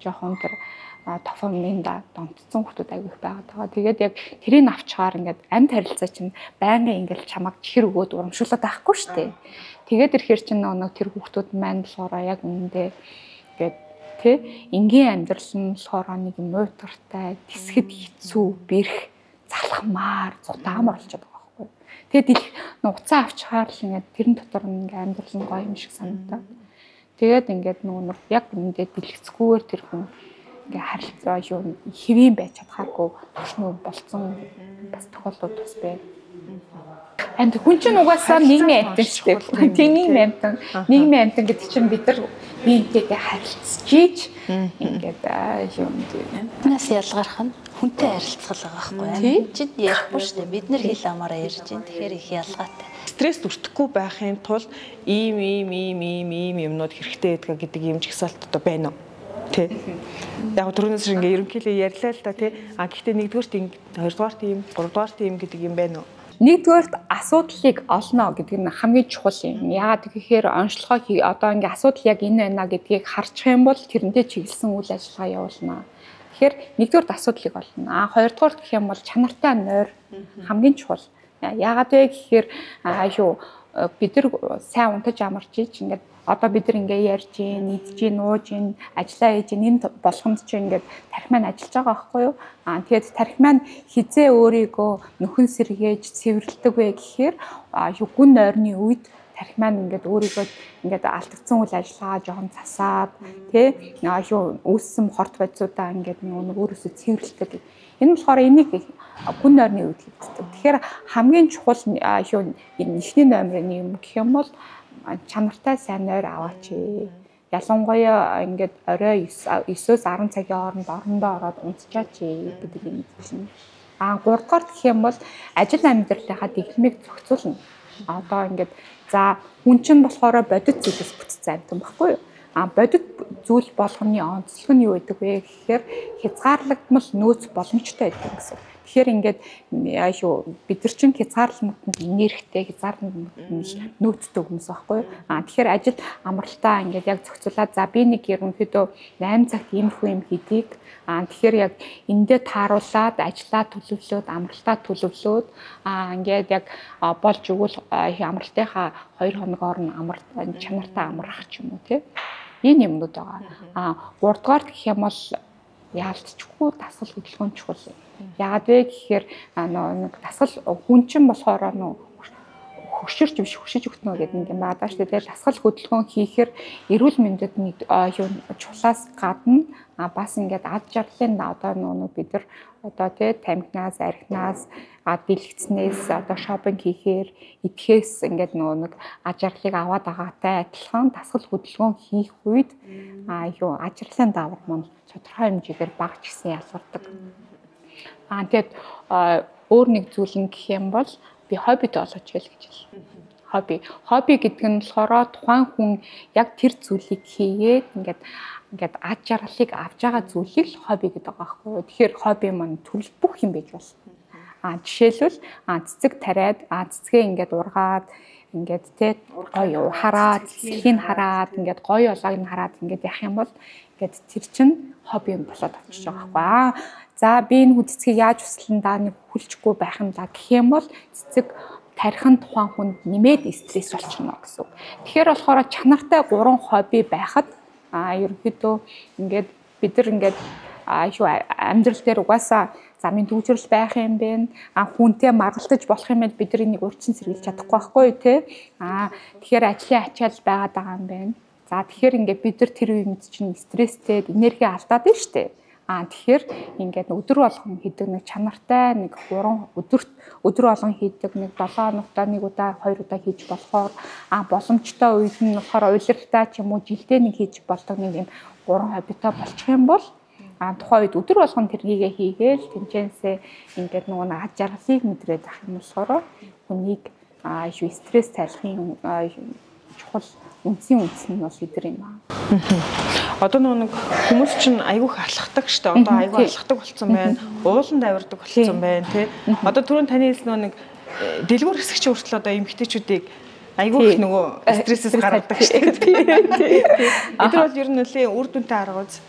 жоохон тэр тофоминда донтсон хүмүүс айгүй их байгаад байгаа. Тэгээд яг тэрийг авчаар ингээд амьд харилцаа чинь байнгын ингээд чамаг чихэр өгөөд урамшуулаад байхгүй шүү дээ. Тэгээд ирэхэр чинь нэг тэр хүмүүс маань болохоор яг үнэндээ ингээд тий энгийн амьдрал нь болохоор нэг муутартай, тэсгэд хэцүү, бэрх, залхмаар, зудаамар болчиход байгаа байхгүй. Тэгээд их нуцаа авчаар л ингээд тэрэн дотор ингээд амьдрал нь гоё юм шиг санагдаа. Тэгээд ингээд нөгөө яг үнэндээ дэлгэцгүйгээр тэр хүн ингээ харилцаа юу хэвэн байж чадхааргүй өчнөө болцсон бас тохиолдол бас байна. Энд хүн чинь угаасаа нийгмийн амьтан шүү дээ. Тийм нийгмийн амьтан. Нийгмийн амьтан гэдэг чинь бид нар биентэйгээ харилцаж ийж ингээд юм тийм. Нас ялгарх нь хүнтэй харилцах байгаа байхгүй юу? Чинь ярихгүй шүү дээ. Бид нар хэл амаараа ярьж байна. Тэгэхээр их ялгаатай. Стресс өртөхгүй байхын тулд ийм ийм ийм ийм ийм юмнууд хэрэгтэй байдаг гэдэг юм жигсаалт одоо байна уу? Тэ. Яг түрүүнээс ингээ ерөнхийдөө ярьлаа л да тий. А гэхдээ нэгдүгээр тийм, хоёрдугаар тийм, гуравдугаар тийм гэдэг юм байна уу? Нэгдүгээрт асуудлыг олно гэдэг нь хамгийн чухал юм. Яагаад гэхээр онцлогоо одоо ингээ асуудал яг энэ байна гэдгийг харчих юм бол тэрнтэй чиглэсэн үйл ажиллагаа явуулна. Тэгэхээр нэгдүгээрт асуудлыг олно. А хоёрдугаарт гэх юм бол чанартай нойр хамгийн чухал. Яагаад вэ гэхээр юу бид нар сайн унтаж амарч ийж ингээд одоо бид нар ингээ ярьж гин, идэж гин, нууж гин, ажиллаа хийж гин энэ болгонд чи ингээд тарих маань ажиллаж байгаа байхгүй юу? Аа тэгээд тарих маань хизээ өөрийгөө нөхөн сэргээж цэвэрлдэг вэ гэхээр юу гүн нойрны үед тарих маань ингээд өөрийгөө ингээд алдагдсан үйл ажиллагаа жоохон засаад тий юу үүссэн хорт байцуудаа ингээд нэг өөрөөсөө цэвэрлдэг. Энэ болохоор энийг гүн нойрны үед хийдэг. Тэгэхээр хамгийн чухал юу эхний номерын юм гэх юм бол чанартай сайн нойр аваач. Ялангуяа ингээд орой есөөс арван цагийн хооронд орондоо ороод унтчаач гэдэг юм чинь. Аа гуравдугаар гэх юм бол ажил амьдралынхаа дэглэмийг зохицуулна. Одоо ингээд за хүн чинь болохоор бодит зүйлээс бүтцсэн амтан баггүй юу? А бодит зүйл болгоны онцлог нь юу гэдэг вэ гэхээр хязгаарлагдмал нөөц боломжтой байдаг гэсэн. Тэгэхээр ингээд юу бид нар чинь хязгаарлалтанд инерхтэй хязгаарлалтанд нөөцтэй хүмүүс байхгүй юу? А тэгэхээр ажил амралтаа ингээд яг зохицуулаад за би нэг ерөнхийдөө восемь цагт иймэрхүү юм хийдийг а тэгэхээр яг эндээ тааруулаад ажлаа төлөвлөөд амралтаа төлөвлөөд а ингээд яг болж өгвөл амралтынхаа хоёр хоногоор нь амралт чанартай амрах ч юм уу тий. Энэ юмнууд байгаа. А гуравдугаар гэх юм бол яалтчгүй дасгал хөдөлгөөн чухал. Яагаад вэ гэхээр нэг дасгал хүн чинь болохоор нөө хөшөрч биш хөшөж өгтнө гэдэг нэг юм байна шүү дээ. Дасгал хөдөлгөөн хийхээр эрүүл мэндэд нэг юу чухлаас гадна бас ингээд ад жаргалын одоо нөө бид нар одоо тий тамхинаас, архинаас, ад дэлгэцнээс одоо шопинг хийхээр идэхээс ингээд нөө нэг ад жаргалыг аваад байгаатай адилхан дасгал хөдөлгөөн хийх үед а юу ад жаргалын давар маань тодорхой хэмжээгээр бага ч гэсэн ялгардаг. Аа тэгээд өөр нэг зүйл нь гэх юм бол би хоббит олооч гэл гэж байна. Хобби. Хобби гэдэг нь болохоор тухайн хүн яг тэр зүйлийг хийгээд ингээд ингээд ад жаргалыг авч байгаа зүйлийг л хобби гэдэг байгаа байхгүй. Тэгэхээр хобби маань төрөл бүх юм байж болно. Аа жишээлбэл аа цэцэг тариад аа цэцгээ ингээд ургаад ингээд тэ гоё хараад цэцгийг хараад ингээд гоё олоог нь хараад ингээд явах юм бол ингээд тэр чинь хобби юм болоод авчиж байгаа байхгүй. Аа за би энэ цэцгийг яаж услан даа нэг хүлжихгүй байх юм да гэх юм бол цэцэг тарих нь тухайн хүнд нэмээд стресс болчихно гэсэн. Тэгэхээр болохоор чанартай гурван хобби байхад а ерөнхийдөө ингээд бид нар ингээд юу амьдрал дээр угаасаа замын төвчрөл байх юм бэ. А хүнтэй маргалтаж болох юм бол бид нар энийг урьдчилан сэргийлж чадахгүй байхгүй тий. А тэгэхээр ажлын ачаал байгаад байгаа юм байна. За тэгэхээр ингээд бид нар тэр үед чинь стресстэй энерги алдаад байна шүү дээ. А тэгэхээр ингээд өдөр болгон хийдэг нэг чанартай нэг гурван өдөрт өдөр болгон хийдэг нэг долоо хоногт нэг удаа хоёр удаа хийж болохоор а боломжтой үед нь болохоор уйлралтай ч юм уу жилдээ нэг хийж болдог нэг юм гурван хоббитой болчих юм бол а тухайн үед өдөр болгон тэргийгээ хийгээл тэнцэнсээ ингээд нөгөө нэг ад жаргалыг мэдрээд ах юм болохоор хүнийг а юу стресс тайлахын чухал үнцийн үнц нь бол эдэр юм аа. Одоо нэг хүмүүс чинь айгүйх алхахдаг штэ. Одоо айгүй алхахдаг болсон байна. Ууланд авирдаг болсон байна тий. Одоо түрүүн таны хэлсэн нэг дэлгүүр хэсэгч хүртэл одоо эмэгтэйчүүдийг айгүйх нөгөө стрессээс гаргадаг штэ. Эдгээр бол ер нь үлийн үр дүнтэй арга үз.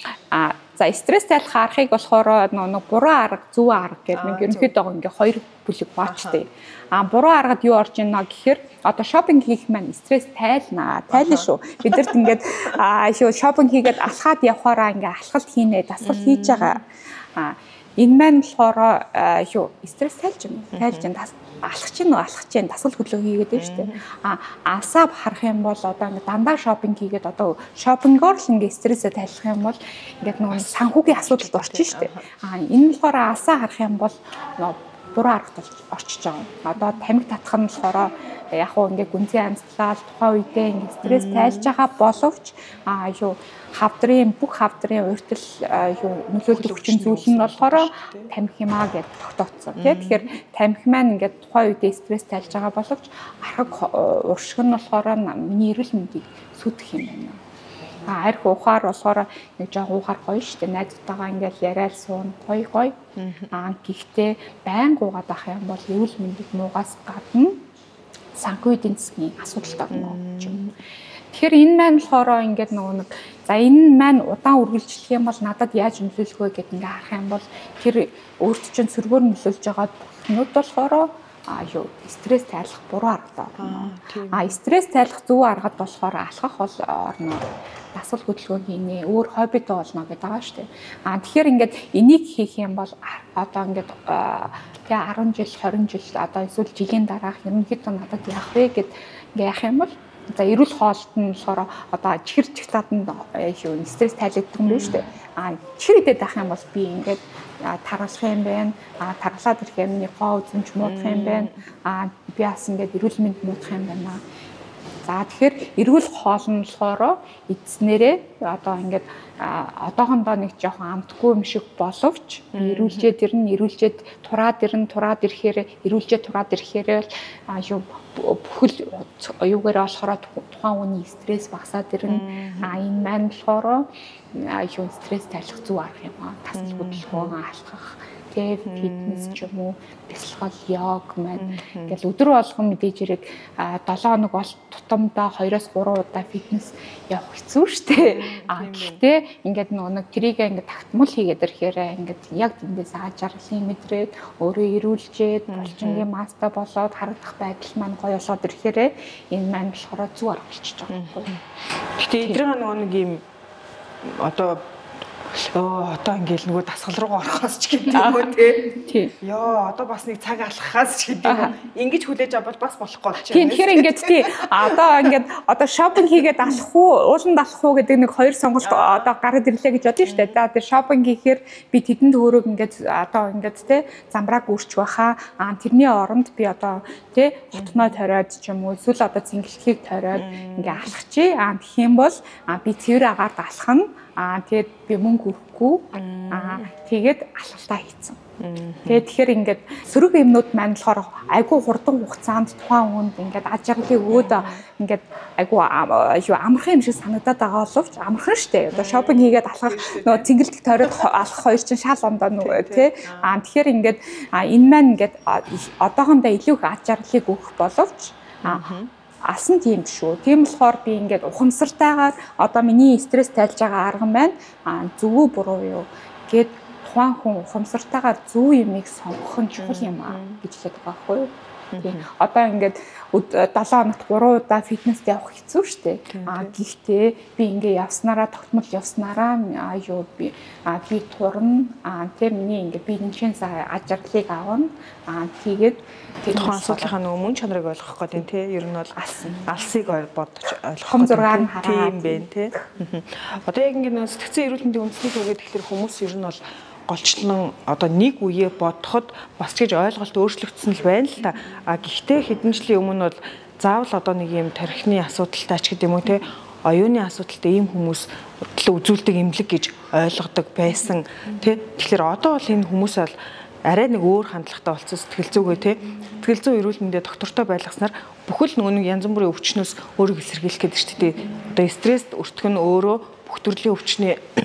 А за стресс тайлах аргыг болохоор нэг буруу арга, зөв арга гэх нэг ерөнхийдөө ингээ хоёр бүлэг баачтай. А буруу аргад юу орж ийнэ гэхээр одоо шопинг хийх маань стресс тайлнаа. Тайлна шүү. Бидэрт ингээд шүү шопинг хийгээд алхаад явхаараа ингээ алхалт хийнэ, дасгал хийж байгаа. А энэ маань болохоор шүү стресс тайлж юм. Тайлж энэ алхаж чинь алхаж чинь дасгал хөдлөө хийгээд байна шүү дээ. А асаа харах юм бол одоо ингээ дандаа шопинг хийгээд одоо шопингоор л ингээ стрессээ тайлах юм бол ингээд нэг санхүүгийн асуудалд орчих шүү дээ. А энэ болохоор асаа харах юм бол буруу аргад орчиж байгаа. Одоо тамхи татах нь болохоор яг уу ингээ гүнзгий амсгалал тухайн үедээ ингээ стресс тайлж байгаа боловч а юу хавдрын бүх хавдрын урьдчил юу нөлөөлөх хүчин зүйл нь болохоор тамхи юмаа гэж тогтооцсон. Тэгэхээр тамхи маань ингээд тухайн үедээ стресс тайлж байгаа боловч архаг уршиг нь болохоор миний эрүүл мэндийг сүтгэх юм байна. А арх ухаар болохоор нэг жоо ухаар гоё штэ найзтайгаа ингээд яриад суун гоё гоё. Аа гэхдээ байн гуугаад ах юм бол эрүүл мэндийг муугаас гадна санхүү эдийн засгийн асуудалд орно гэж юм. Тэгэхээр энэ маань болохоор ингээд нөгөө нэг за энэ маань удаан үргэлжлэх юм бол надад яаж нөлөөлөх вэ гэдээ ингээ харах юм бол тэр өөрт чинь сөргөөр нөлөөлж байгаа бүхнүүд болохоор а юу стресс тайлах буруу арга орно. А стресс тайлах зөв аргад болохоор алхах бол орно. Дасгал хөдөлгөөн хийнэ, өөр хоббитой болно гэдэг байгаа шүү дээ. А тэгэхээр ингээд энийг хийх юм бол одоо ингээд тэгээ арван жил, хорин жил одоо эсвэл жилийн дараах ерөнхийдөө надад яах вэ гэд ингээ яах юм бол за эрүүл хоолт нь болохоор одоо чихэр чихтаатанд юу стресс тайлагддаг юм байна шүү дээ. А чихэр идэх байх юм бол би ингээд таргалах юм байна. А таргалаад ирэх юмны гоо үзэмж муудах юм байна. А би бас ингээд эрүүл мэнд муудах юм байна. За тэгэхээр эрүүл хоол нь болохоор эзнэрээ одоо ингээд одоохондоо нэг жоохон амтгүй юм шиг боловч эрүүлжээд ирнэ, эрүүлжээд тураад ирнэ, тураад ирэхээр эрүүлжээд тураад ирэхээр юу бүхэл юугаар болохоор тухайн хүний стресс багасаад ирнэ. А энэ маань болохоор юу стресс тайлах зүг арга юм аа. Тасал хөдөлгөөн алхах тэг фитнес ч юм уу бясалгал йог маань ингээл өдөр болгон мэдээж хэрэг долоо хоног бол тутамдаа хоёроос гурван удаа фитнес явах хэцүү шттэ. А гэхдээ ингээд нэг трийг ингээд тагтмал хийгээд ирэхээр ингээд яг тэндээс ааж аргалын мэдрээд өөрөө ирүүлжээд болчингийн маста болоод харагдах байдал маань гоё болоод ирэхээр энэ маань болохоор зүг арга болчихж байгаа юм. Гэтэ эдрийн нөгөө нэг юм одоо оо одоо ингээл нөгөө дасгал руугаа орохоос ч гэдэг юм уу тий. Йоо одоо бас нэг цаг алхахаас ч гэдэг юм. Ингэж хүлээж авбал бас болохгүй болчих юм. Тэгэхээр ингээд тий одоо ингээд одоо шопинг хийгээд алах уу, ууланд алах уу гэдэг нэг хоёр сонголт одоо гараад ирлээ гэж бодсон шүү дээ. За тэр шопинг хийхээр би тэдэнд өөрөг ингээд одоо ингээд тий замбрааг үрч баха. Аа тэрний оронд би одоо тий хотноо тариад ч юм уу эсвэл одоо цэнгэлхийг тариад ингээд алхах чи. Аа тэгэх юм бол би цэвэр агаард алхах нь аа тэгээд би мөнгө өгөхгүй аа тэгээд алхалтаа хийцэн. Тэгээд тэгэхээр ингээд сөрөг юмнууд маань болохоор айгүй хурдан хугацаанд тухайн хүнд ингээд аж аргалыг өгөөд ингээд айгүй юу амархан юм шиг санагдаад байгаа боловч амархан штэ. Одоо шопинг хийгээд алхах нөгөө цэнгэлдэх тойроод алхах хоёр чинь шал ондоо нөгөө тий. Аа тэгэхээр ингээд энэ маань ингээд одоохондоо илүү их аж аргалыг өгөх боловч аа асан тийм шүү. Тийм болохоор би ингээд ухамсартайгаар одоо миний стресс тайлж байгаа арга маань зөв буруу юу гэд тухайн хүн ухамсартайгаар зөв юмыг сонгох нь чухал юм аа гэж хэлээд байгаа байхгүй юу? Тийм. Одоо ингээд долоо хоногт гурван удаа фитнест явах хэцүү шттэ. Аа гэхдээ би ингээ явснараа тогтмол явснараа юу би аа би турна аа тийм миний ингээ би нэмшин аж аргалыг авна. Аа тэгээд тэр тухайн асуудлынхаа нөгөө мөн чанарыг ойлгох гэдэг нь тий ер нь бол алсыг бодож ойлгох хом зургаар нь хараад тийм бэ тий. Одоо яг ингээ нөгөө сэтгцэн эрүүл мэндийн үндэсний төвгээд тэгэхээр хүмүүс ер нь бол голчлон одоо нэг үе бодоход бас ч гэж ойлголт өөрчлөгдсөн л байна л та. А гэхдээ хэдэн жилийн өмнө бол заавал одоо нэг юм тархины асуудалтай ч гэдэг юм уу те оюуны асуудалтай ийм хүмүүс үзүүлдэг эмнэлэг гэж ойлгодог байсан те. Тэгэхээр одоо бол энэ хүмүүс бол арай нэг өөр хандлагатай болсон сэтгэл зүйгээ те. Сэтгэл зүйн эрүүл мэндэ доктортой байлгаснаар бүхэл нөгөө нэг янз бүрийн өвчнөөс өөрийгөө сэргийлэх гэдэг чинь те. Одоо стресст өртгөх нь өөрөө бүх төрлийн өвчний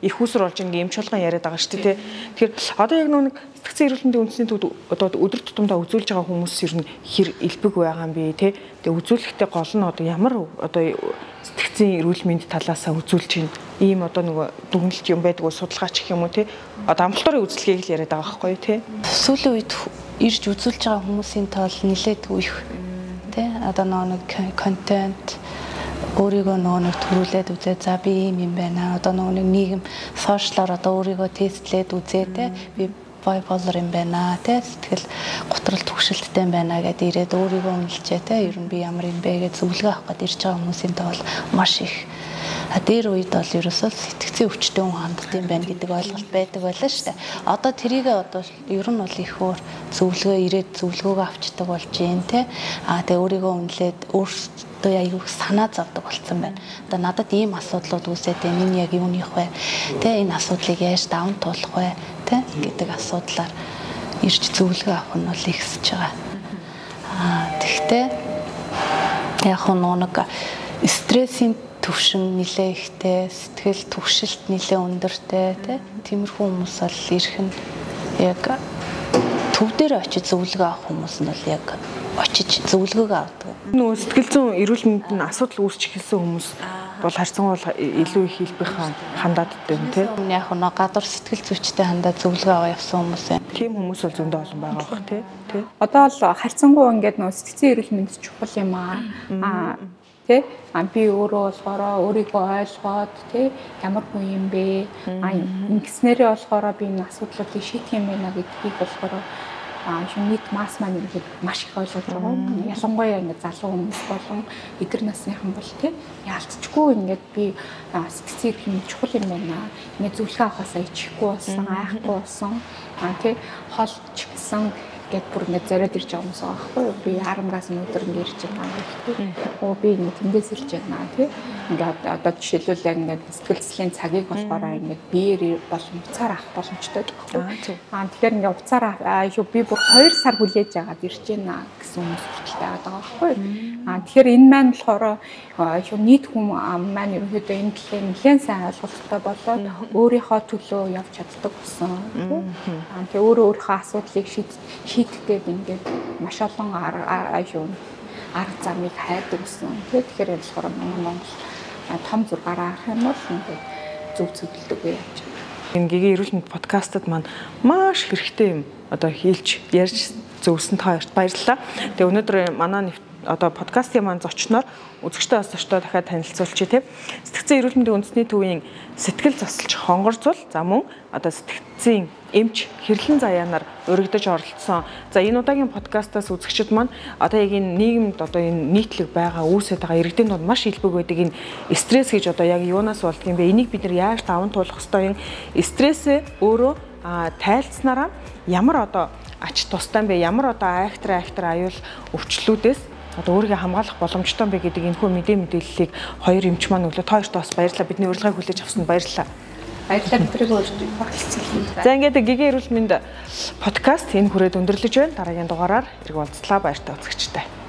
их усэр болж ингээ эмч болгон яриад байгаа шүү дээ. Тэгэхээр одоо яг нэг сэтгцэн эрүүл мэндийн үндэсний төвд одоо өдөр тутамдаа үзүүлж байгаа хүмүүс ер нь хэр элбэг байгаа юм бэ те. Тэгээ үзүүлэхдээ гол нь одоо ямар одоо сэтгцэн эрүүл мэнд талаасаа үзүүлж чинь ийм одоо нөгөө дүгнэлт юм байдаг уу судалгаач гэх юм уу те. Одоо амбулаторын үзлэгийг л яриад байгаа байхгүй те. Сүүлийн үед ирж үзүүлж байгаа хүмүүсийн тоол нэлээдгүй их те. Одоо нэг контент өөрийгөө нэг төрүүлээд үзээ за би ийм юм байна. Одоо нэг нийгэм сошиалаар одоо өөрийгөө тестлээд үзээ те. Би bipolar юм байна те. Сэтгэл готрол түгшилттэй юм байна гэдээ ирээд өөрийгөө үнэлжээ те. Ер нь би ямар юм бэ гэж зөвлөгөө авах гээд ирж байгаа хүмүүсийн тоол маш их. А дээр үед бол ерөөсөө сэтгцэн өвчтөй хүн ханддаг юм байна гэдэг ойлголт байдаг байлаа шүү дээ. Одоо тэрийг одоо ер нь бол их өөр зөвлөгөө ирээд зөвлөгөөгөө авчдаг болж юм те. А тэгээ өөрийгөө үнэлээд өөртөө аягүй санаа зовдөг болсон байна. Одоо надад ийм асуудлууд үүсээд байна. Энэ яг юуных вэ? Тэ энэ асуудлыг яаж даван туулах вэ? Тэ гэдэг асуудлаар ирж зөвлөгөө авах нь бол ихсэж байгаа. А тэгтээ яг нэг стрессийн төвшин нэлээ ихтэй, сэтгэл түгшилт нэлээ өндөртэй тий. Тиймэрхүү хүмүүс бол ирэх нь яг төв дээр очиж зөвлөгөө авах хүмүүс нь бол яг очиж зөвлөгөөгөө авдаг. Нөгөө сэтгэл зүйн эрүүл мэндийн асуудал үүсч эхэлсэн хүмүүс бол харьцангуй илүү их хэлбэх хандаад байна тий. Яг нэг гадуур сэтгэл зүйчтэй хандаад зөвлөгөө аваа явсан хүмүүс байна. Тийм хүмүүс бол зөндөө олон байгаа бох тий. Тий. Одоо л харьцангуй ингээд нөгөө сэтгцэн эрүүл мэнд чухал юм аа. Аа тэ а би өөрөө болохоор өөрийгөө ойлгоод тэ ямар хүн юм бэ а ингэснээрээ болохоор би энэ асуудлуудыг шийдэх юм байна гэдгийг болохоор а нийт масс маань ингээд маш их ойлгож байгаа. Ялангуяа ингээд залуу хүмүүс болон эдгээр насныхан бол тэ яалтчгүй ингээд би сэтгцэн эрүүл мэнд чухал юм байна. Ингээд зөвлөгөө авахасаа ичихгүй болсон, айхгүй болсон. А тэ хол ч гэсэн гэт бүр ингээд зориод ирж байгаа хүмүүс байгаа байхгүй юу? Би арамгаас өнөөдөр ингээд ирж байгаа гэхгүй. Оо би ингээд тэндээс ирж байна тий. Ингээд одоо жишээлбэл яг ингээд сэтгэл зүйн цагийг болохоор ингээд биеэр болон уцаар авах боломжтой байхгүй. Аа тэгэхээр ингээд уцаар аа би бүр хоёр сар хүлээж аваад ирж байна гэсэн хүмүүс хүртэл байгаа байхгүй юу? Аа тэгэхээр энэ маань болохоор шүү нийт хүм маань ерөнхийдөө энэ талыг нэлээд сайн ойлголттой болоод өөрийнхөө төлөө явж чаддаг болсон тий. Аа тэгээ өөрөө өөрийнхөө асуудлыг шийдэх шийдэхэд ингээд маш олон аюун арга замыг хайдаг гэсэн. Тэгэхээр энэ болохоор Монгол том зургаараа харах юм бол ингээд зөв зөвлөдөг байж байна. Энэ Гэгээ эрүүл мэнд подкастад маань маш хэрэгтэй юм одоо хийлж ярьж зөвсөн та хоёрт баярлалаа. Тэгээ өнөөдөр манай одоо подкастын маань зочноор үзэгчтэй сонсогчдоо дахиад танилцуулчих тий. Сэтгцэн эрүүл мэндийн үндэсний төвийн сэтгэл засалч хонгорцол за мөн одоо сэтгцэн эмч хэрлэн заяанаар өргөдөж оролцсон. За энэ удаагийн подкастаас үзэгчид маань одоо яг энэ нийгэмд одоо энэ нийтлэг байгаа үүсэж байгаа иргэдийн донд маш илбэг байдаг энэ стресс гэж одоо яг юунаас болдго юм бэ? Энийг бид нар яаж даван туулах ёстой юм? Стрессээ өөрөө тайлцснараа ямар одоо ач тустай юм бэ? Ямар одоо айхтар айхтар аюул өвчлүүдээс одоо өөрийгөө хамгаалах боломжтой юм бэ гэдэг энэхүү мэдээ мэдээллийг хоёр эмч маань өглөө та хоёрт бас баярлалаа. Бидний урилгыг хүлээж авсанд баярлалаа. Баярлалаа бидрийг өөрчлөж багцлаа. За ингээд Гэгээ эрүүл мэнд подкаст энэ хүрээд өндөрлөж байна. Дараагийн дугаараар эрг уулзлаа баяртай үзэгчтэй.